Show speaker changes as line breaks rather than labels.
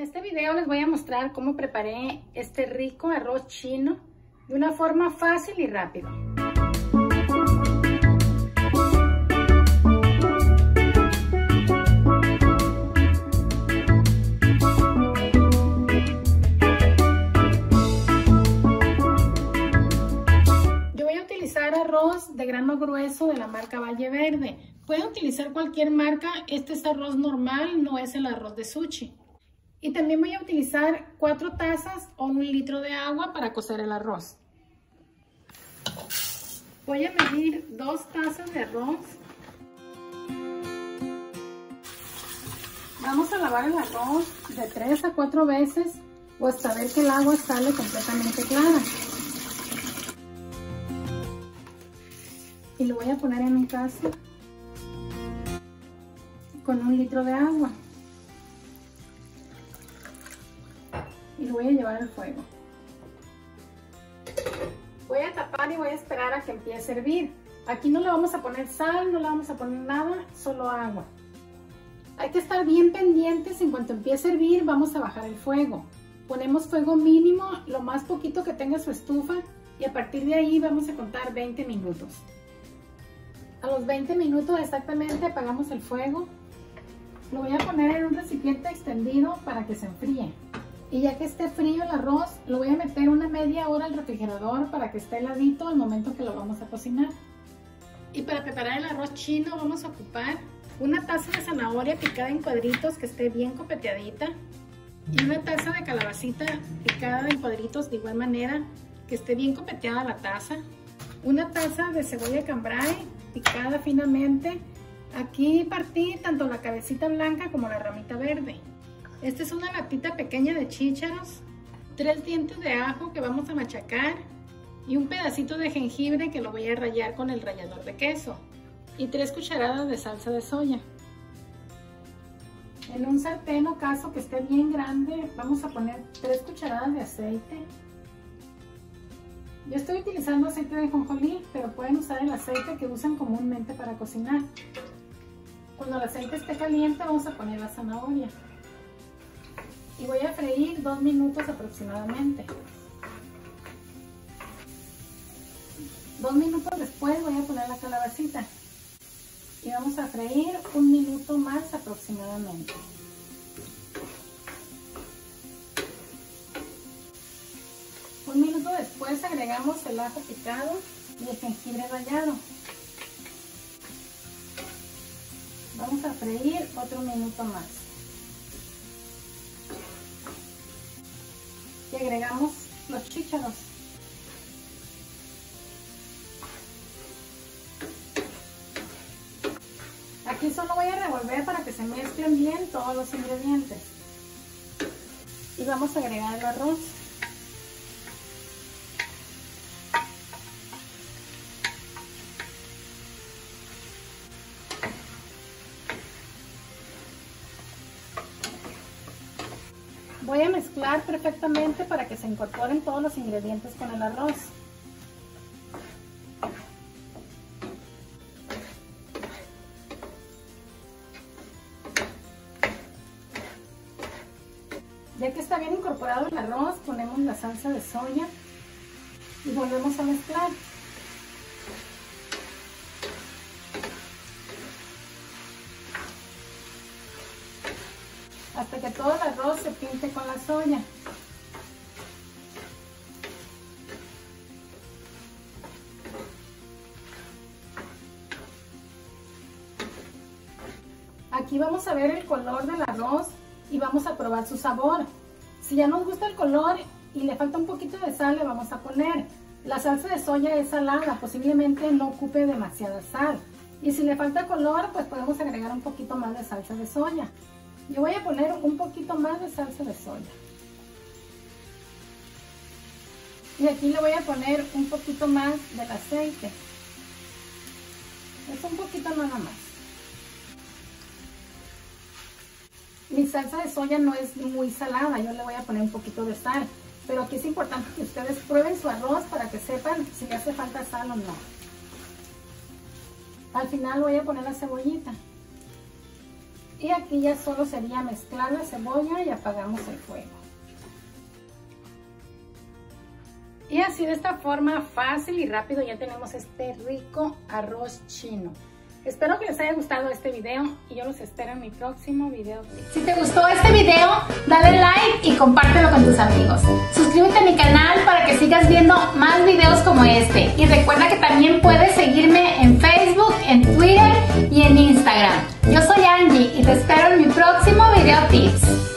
este video les voy a mostrar cómo preparé este rico arroz chino de una forma fácil y rápido. Yo voy a utilizar arroz de grano grueso de la marca Valle Verde. Pueden utilizar cualquier marca, este es arroz normal, no es el arroz de sushi. Y también voy a utilizar 4 tazas o 1 litro de agua para cocer el arroz. Voy a medir 2 tazas de arroz. Vamos a lavar el arroz de 3 a 4 veces o hasta ver que el agua sale completamente clara. Y lo voy a poner en un caso con 1 litro de agua. Y lo voy a llevar al fuego. Voy a tapar y voy a esperar a que empiece a hervir. Aquí no le vamos a poner sal, no le vamos a poner nada, solo agua. Hay que estar bien pendientes, en cuanto empiece a hervir vamos a bajar el fuego. Ponemos fuego mínimo, lo más poquito que tenga su estufa, y a partir de ahí vamos a contar 20 minutos. A los 20 minutos exactamente apagamos el fuego. Lo voy a poner en un recipiente extendido para que se enfríe. Y ya que esté frío el arroz, lo voy a meter una media hora al refrigerador para que esté heladito al momento que lo vamos a cocinar. Y para preparar el arroz chino vamos a ocupar una taza de zanahoria picada en cuadritos que esté bien copeteadita y una taza de calabacita picada en cuadritos de igual manera que esté bien copeteada la taza. Una taza de cebolla cambray picada finamente. Aquí partí tanto la cabecita blanca como la ramita verde. Esta es una latita pequeña de chícharos, 3 dientes de ajo que vamos a machacar y un pedacito de jengibre que lo voy a rallar con el rallador de queso y 3 cucharadas de salsa de soya. En un sartén o caso que esté bien grande vamos a poner 3 cucharadas de aceite. Yo estoy utilizando aceite de ajonjolí, pero pueden usar el aceite que usan comúnmente para cocinar. Cuando el aceite esté caliente vamos a poner la zanahoria. Y voy a freír 2 minutos aproximadamente. 2 minutos después voy a poner la calabacita. Y vamos a freír 1 minuto más aproximadamente. Un minuto después agregamos el ajo picado y el jengibre rallado. Vamos a freír otro minuto más. Y agregamos los chícharos. Aquí solo voy a revolver para que se mezclen bien todos los ingredientes. Y vamos a agregar el arroz. Voy a mezclar perfectamente para que se incorporen todos los ingredientes con el arroz. Ya que está bien incorporado el arroz, ponemos la salsa de soya y volvemos a mezclar. Hasta que todo el arroz se pinte con la soya. Aquí vamos a ver el color del arroz y vamos a probar su sabor. Si ya nos gusta el color y le falta un poquito de sal, le vamos a poner. La salsa de soya es salada, posiblemente no ocupe demasiada sal. Y si le falta color, pues podemos agregar un poquito más de salsa de soya. Yo voy a poner un poquito más de salsa de soya. Y aquí le voy a poner un poquito más del aceite. Es un poquito nada más. Mi salsa de soya no es muy salada, yo le voy a poner un poquito de sal. Pero aquí es importante que ustedes prueben su arroz para que sepan si le hace falta sal o no. Al final voy a poner la cebollita. Y aquí ya solo sería mezclar la cebolla y apagamos el fuego. Y así de esta forma fácil y rápido ya tenemos este rico arroz chino. Espero que les haya gustado este video y yo los espero en mi próximo video. Si te gustó este video, dale like y compártelo con tus amigos. Suscríbete a mi canal para que sigas viendo más videos como este. Y recuerda que también puedes seguirme en Facebook, en Twitter y en Instagram. Yo soy Angie y te espero en mi próximo video tips.